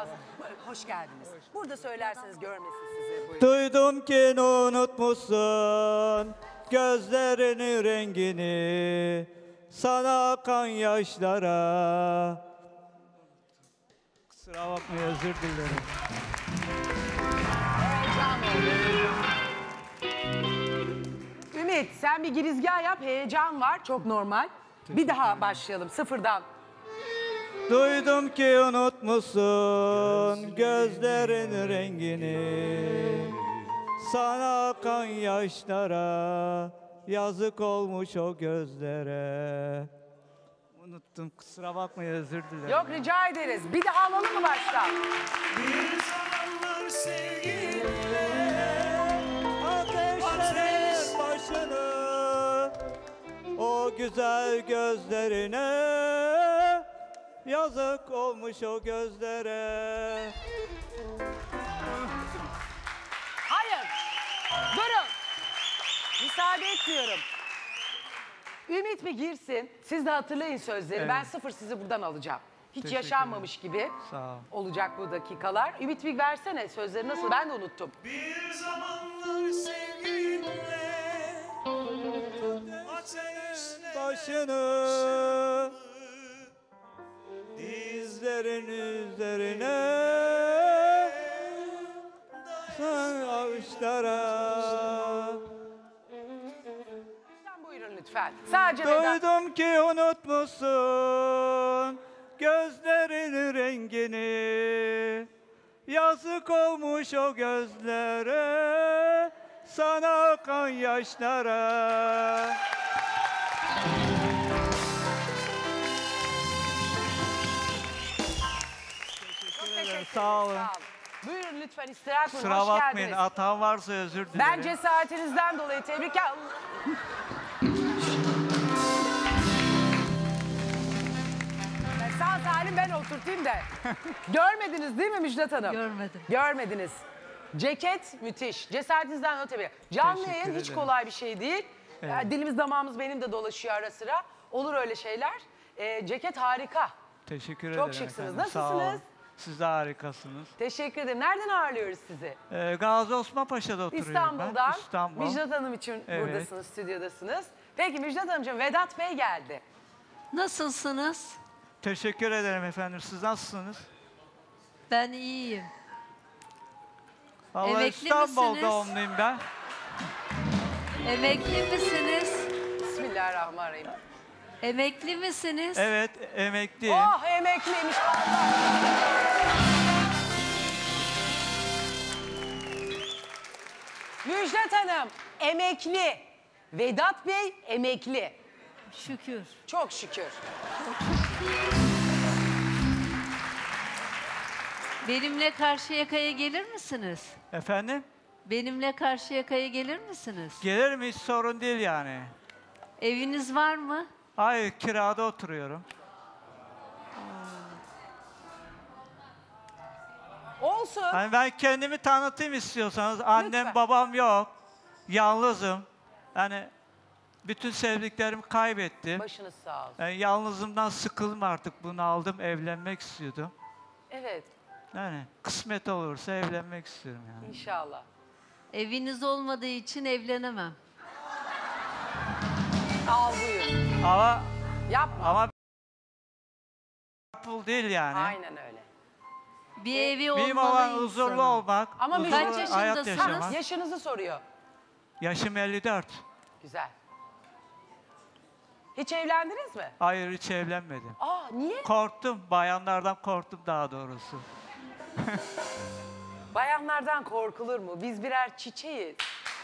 alacağız. Hoş geldiniz. Burada söylerseniz görmesin sizi. Buyurun. Duydum ki unutmuşsun gözlerinin rengini, sana akan yaşlara. Kusura bakmayın, özür dilerim. Heyecan oldu. Ümit, sen bir girizgah yap. Heyecan var, çok normal. Bir daha başlayalım sıfırdan. Duydum ki unutmuşsun gözlerin rengini, sana akan yaşlara, yazık olmuş o gözlere. Unuttum, kusura bakmayın, özür dilerim. Yok, rica ederiz. Bir daha alalım mı baştan? Bir zamanlar sevgilimle Ateşlerin başını, o güzel gözlerine, yazık olmuş o gözlere. Hayır. Durun. Müsaade etmiyorum. Ümit mi girsin? Siz de hatırlayın sözleri. Evet. Ben sıfır sizi buradan alacağım. Hiç Teşekkür yaşanmamış gibi Sağ ol. olacak bu dakikalar. Ümit bir versene sözleri nasıl? Ben de unuttum. bir zamanlar sevgilimle ateşle Başını dizlerin üzerine, sen avuçlara. Sen buyurun lütfen. Sadece Vedat. Duydum ki unutmuşsun gözlerin rengini, yazık olmuş o gözlere, sana akan yaşlara. Çok teşekkür ederim. Sağ olun. Buyurun lütfen istirahat buyurun. Kusura Hoş bakmayın, geldiniz. hatam varsa özür dilerim. Ben cesaretinizden dolayı tebrik Sağ salim ben oturtayım da. Görmediniz değil mi Müjdat Hanım? Görmedim. Görmediniz. Ceket müthiş. Cesaretinizden dolayı tebrik. Canlı Teşekkür yayın hiç ederim. kolay bir şey değil. Evet. Yani dilimiz damağımız benim de dolaşıyor ara sıra. Olur öyle şeyler. Ceket harika. Teşekkür Çok ederim şıksınız. efendim. Sağ olun. Nasılsınız? Siz de harikasınız. Teşekkür ederim. Nereden ağırlıyoruz sizi? Gazi Osman Paşa'da oturuyorum İstanbul'dan. ben. İstanbul. Müjdat Hanım için Evet. buradasınız, stüdyodasınız. Peki Müjdat Hanımcığım, Vedat Bey geldi. Nasılsınız? Teşekkür ederim efendim. Siz nasılsınız? Ben iyiyim. Vallahi Emekli İstanbul misiniz? doğumluyum ben. Emekli misiniz? Bismillahirrahmanirrahim. Emekli misiniz? Evet, emekliyim. Oh emekliymiş. Müjdat Hanım emekli. Vedat Bey emekli. Şükür. Çok şükür. Benimle Karşıyaka'ya gelir misiniz? Efendim? Benimle Karşıyaka'ya gelir misiniz? Gelirim, hiç sorun değil yani. Eviniz var mı? Hayır, kirada oturuyorum. Olsun. Hani ben kendimi tanıtayım istiyorsanız. Annem Lütfen. babam yok. Yalnızım. Yani bütün sevdiklerimi kaybettim. Başınız sağ olsun. Yani yalnızımdan sıkıldım artık. Bunu aldım, evlenmek istiyordum. Evet Yani kısmet olursa evlenmek istiyorum yani. inşallah. Eviniz olmadığı için evlenemem. Al buyur. Ama Yapma. pul değil yani. Aynen öyle. Bir evi olmalı Mühim olan insanın. huzurlu olmak, Ama huzurlu kaç hayat yaşındasınız? yaşamak. Yaşınızı soruyor. Yaşım 54. Güzel. Hiç evlendiniz mi? Hayır, hiç evlenmedim. Aa niye? Korktum, bayanlardan korktum daha doğrusu. Bayanlardan korkulur mu? Biz birer çiçeğiz.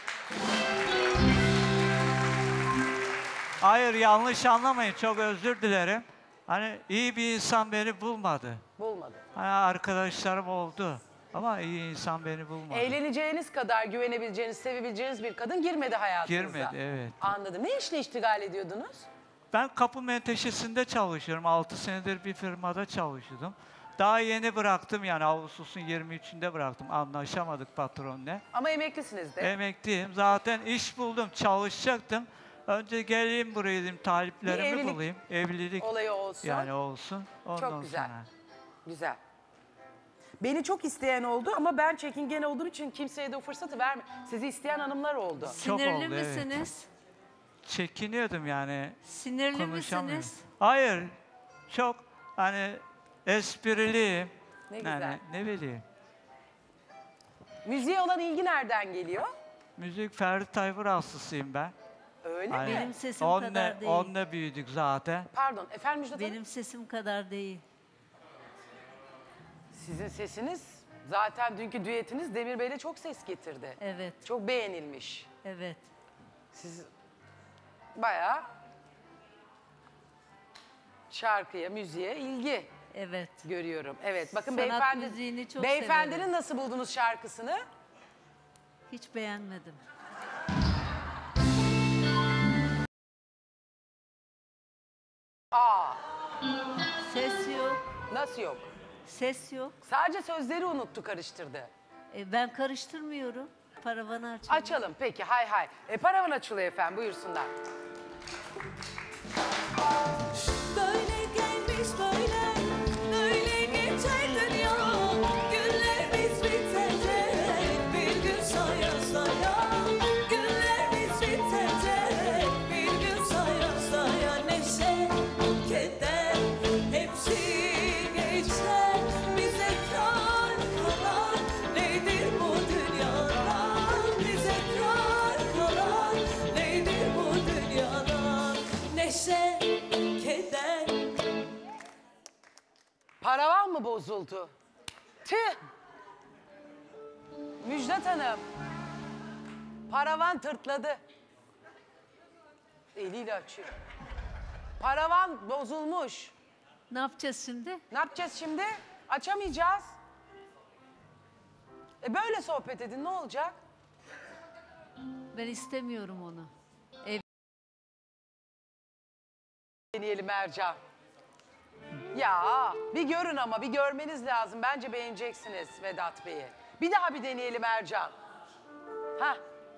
Hayır, yanlış anlamayın, çok özür dilerim. Hani iyi bir insan beni bulmadı. Bulmadı. Hani arkadaşlarım oldu ama iyi insan beni bulmadı. Eğleneceğiniz kadar güvenebileceğiniz, sevebileceğiniz bir kadın girmedi hayatınıza. Girmedi, evet. Anladım. Ne işle iştigal ediyordunuz? Ben kapı menteşesinde çalışıyorum. 6 senedir bir firmada çalışıyordum. Daha yeni bıraktım yani Ağustos'un 23'ünde bıraktım. Anlaşamadık patronla. Ama emeklisiniz de. Emekliyim. Zaten iş buldum, çalışacaktım. Önce geleyim buraya dedim, Bir taliplerimi evlilik bulayım. Evlilik Olayı olsun. yani olsun. Ondan Çok güzel. sonra. Güzel. Beni çok isteyen oldu ama ben çekingen olduğum için kimseye de o fırsatı verme. Sizi isteyen hanımlar oldu. Çok Sinirli oldu, evet. misiniz? Çekiniyordum yani. Sinirli Konuşamıyorum. misiniz? Hayır. Çok hani espriliyim. Ne Yani güzel. ne bileyim. Müziğe olan ilgi nereden geliyor? Müzik Ferdi Tayfur hastasıyım ben. Öyle Hani mi? Benim sesim kadar değil. Onunla büyüdük zaten. Pardon efendim Müjdat Hanım? Benim sesim kadar değil. Sizin sesiniz zaten dünkü düetiniz Demir Bey'le çok ses getirdi. Evet, Çok beğenilmiş. evet. Siz bayağı şarkıya, müziğe ilgi Evet. görüyorum. Evet bakın Sanat beyefendi, müziğini çok beyefendinin severim. nasıl buldunuz şarkısını? Hiç beğenmedim. Aa, Ses yok, nasıl yok? ses yok. Sadece sözleri unuttu, karıştırdı. Ben karıştırmıyorum. Paravanı açın. Açalım peki, hay hay. Paravan açılıyor efendim, buyursunlar. Böyle gelmiş böyle, böyle geçer dünya. Günlerimiz bitecek, bir gün saya saya. Günlerimiz bitecek, bir gün saya saya. Neşe, keder, hepsi geçer. Bize kar kalan nedir bu dünyadan? Bize kar kalan nedir bu dünyadan? Neşe, keder. Paravan mı bozuldu? Tüh! Müjdat Hanım. Paravan tırtladı. Eliyle açıyor. Paravan bozulmuş. Ne yapacağız şimdi? Ne yapacağız şimdi? Açamayacağız. Böyle sohbet edin, ne olacak? Ben istemiyorum onu. Deneyelim Ercan. Ya bir görün ama, bir görmeniz lazım. Bence beğeneceksiniz Vedat Bey'i. Bir daha bir deneyelim Ercan. Hah.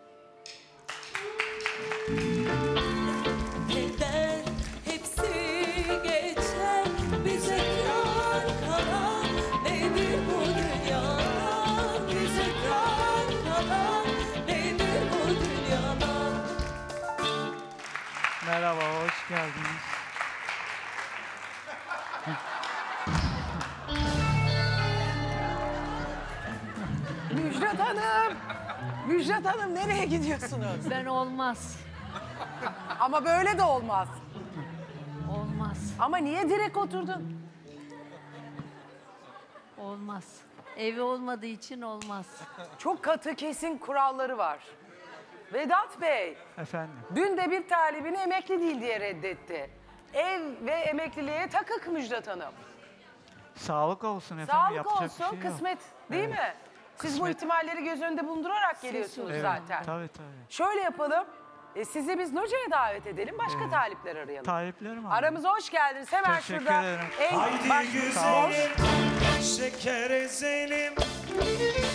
Keder hepsi geçer, bize kar kalan nedir bu dünyada? Bize kar kalan nedir bu dünyada? Merhaba, hoş geldiniz. Müjdat Hanım. Müjdat Hanım nereye gidiyorsunuz? Ben olmaz. Ama böyle de olmaz. Olmaz. Ama niye direkt oturdun? Olmaz. Evi olmadığı için olmaz. Çok katı kesin kuralları var. Vedat Bey, Efendim. dün de bir talibini emekli değil diye reddetti. Ev ve emekliliğe takık Müjdat Hanım. Sağlık olsun efendim. Sağlık yapacak bir olsun, şey yok. kısmet değil Evet. mi? Siz bu Kısmet. ihtimalleri göz önünde bulundurarak geliyorsunuz Evet, zaten. tabii. Şöyle yapalım, sizi biz locaya davet edelim, başka talipler arayalım. Taliplerim var. Aramıza hoş geldiniz. Hemen Teşekkür şurada ederim. en Haydi baş boş. güzelim, şeker ezelim.